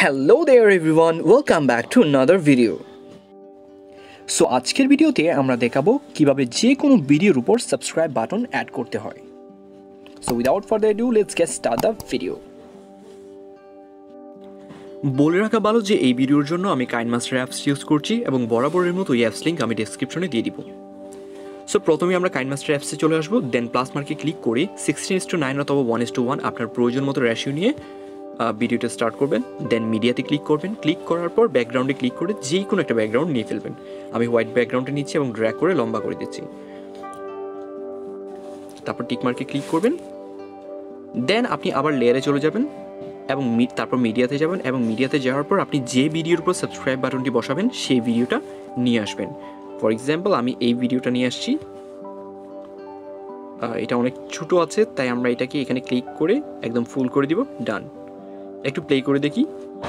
Hello there everyone, welcome back to another video. So আজকের ভিডিওতে আমরা দেখাবো কিভাবে যে কোনো ভিডিওর উপর সাবস্ক্রাইব বাটন অ্যাড করতে হয়। So without further ado let's get start the video. বলে রাখা ভালো যে এই ভিডিওর জন্য আমি কাইনমাস্টার অ্যাপস ইউজ করছি এবং বরাবরের মতো এই অ্যাপস লিঙ্ক আমি ডেসক্রিপশনে দিয়ে দিব। সো প্রথমে আমরা কাইনমাস্টার অ্যাপসে চলে আসবো, দেন প্লাস মার্কে ক্লিক করে 16:9 অথবা 1:1 আপনার প্রয়োজন মতো রেশিও নিয়ে ভিডিওটা স্টার্ট করবেন। দেন মিডিয়াতে ক্লিক করবেন, ক্লিক করার পর ব্যাকগ্রাউন্ডে ক্লিক করে যে কোনো একটা ব্যাকগ্রাউন্ড নিয়ে ফেলবেন। আমি হোয়াইট ব্যাকগ্রাউন্ডে নিচ্ছি এবং ড্র্যাগ করে লম্বা করে দিচ্ছি। তারপর টিক মার্কে ক্লিক করবেন, দেন আপনি আবার লেয়ারে চলে যাবেন এবং তারপর মিডিয়াতে যাবেন এবং মিডিয়াতে যাওয়ার পর আপনি যে ভিডিওর উপর সাবস্ক্রাইব বাটনটি বসাবেন সেই ভিডিওটা নিয়ে আসবেন। ফর এক্সাম্পল আমি এই ভিডিওটা নিয়ে আসছি, এটা অনেক ছোটো আছে তাই আমরা এটাকে এখানে ক্লিক করে একদম ফুল করে দিব। ডান। একটু প্লে করে দেখি।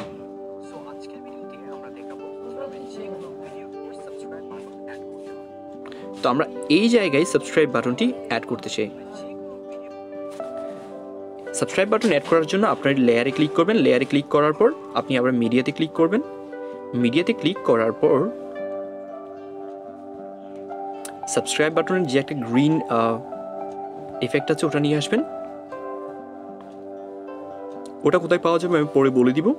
তো আমরা এই জায়গায় সাবস্ক্রাইব বাটনটি অ্যাড করতে চাই। সাবস্ক্রাইব বাটন অ্যাড করার জন্য আপনার লেয়ারে ক্লিক করবেন, লেয়ারে ক্লিক করার পর আপনি আবার মিডিয়াতে ক্লিক করবেন, মিডিয়াতে ক্লিক করার পর সাবস্ক্রাইব বাটনের যে একটা গ্রিন এফেক্ট আছে ওটা নিয়ে আসবেন। ওটা কোথায় পাওয়া যাবে আমি পরে বলে দিব।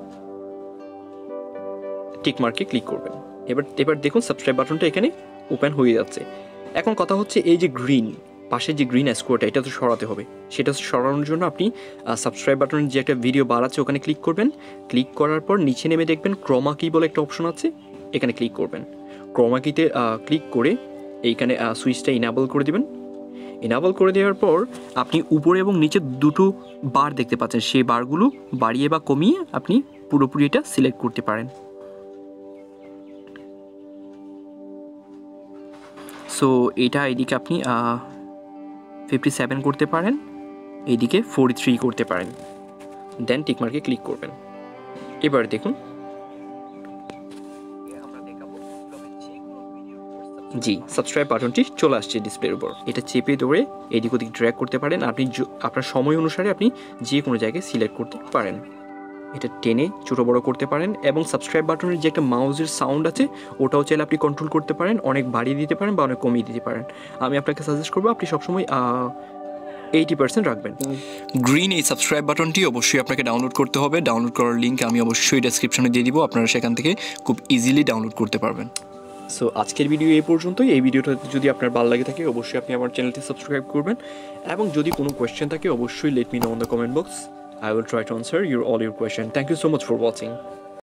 টিক মার্কে ক্লিক করবেন। এবার দেখুন সাবস্ক্রাইব বাটনটা এখানে ওপেন হয়ে যাচ্ছে। এখন কথা হচ্ছে এই যে গ্রিন পাশে যে গ্রিন স্কোয়ারটা এটা তো সরাতে হবে। সেটা সরানোর জন্য আপনি সাবস্ক্রাইব বাটনের যে একটা ভিডিও বার আছে ওখানে ক্লিক করবেন। ক্লিক করার পর নিচে নেমে দেখবেন ক্রোমা কি বলে একটা অপশন আছে, এখানে ক্লিক করবেন। ক্রোমা কিতে ক্লিক করে এইখানে সুইচটা ইনাবল করে দিবেন। ইনাবল করে দেওয়ার পর আপনি উপরে এবং নিচে দুটো বার দেখতে পাচ্ছেন, সেই বারগুলো বাড়িয়ে বা কমিয়ে আপনি পুরোপুরি এটা সিলেক্ট করতে পারেন। সো এটা এদিকে আপনি 57 করতে পারেন, এইদিকে 43 করতে পারেন। দেন টিকমার্কে ক্লিক করবেন। এবার দেখুন জি সাবস্ক্রাইব বাটনটি চলে আসছে ডিসপ্লের উপর। এটা চেপে ধরে এদিক ওদিক ড্র্যাগ করতে পারেন। আপনি আপনার সময় অনুসারে আপনি যে কোনো জায়গায় সিলেক্ট করতে পারেন। এটা টেনে ছোটো বড়ো করতে পারেন এবং সাবস্ক্রাইব বাটনের যে একটা মাউসের সাউন্ড আছে ওটাও চাইলে আপনি কন্ট্রোল করতে পারেন, অনেক বাড়িয়ে দিতে পারেন বা অনেক কমিয়ে দিতে পারেন। আমি আপনাকে সাজেস্ট করবো আপনি সবসময় 80% রাখবেন। গ্রিন এই সাবস্ক্রাইব বাটনটি অবশ্যই আপনাকে ডাউনলোড করতে হবে। ডাউনলোড করার লিঙ্ক আমি অবশ্যই ডেসক্রিপশনে দিয়ে দিব, আপনারা সেখান থেকে খুব ইজিলি ডাউনলোড করতে পারবেন। সো আজকের ভিডিও এই পর্যন্তই। এই ভিডিওটা যদি আপনার ভালো লাগে থাকে অবশ্যই আপনি আমার চ্যানেলটি সাবস্ক্রাইব করবেন এবং যদি কোনো কোয়েশ্চেন থাকে অবশ্যই let me know on the comment box. I will try to answer all your questions. Thank you so much for watching.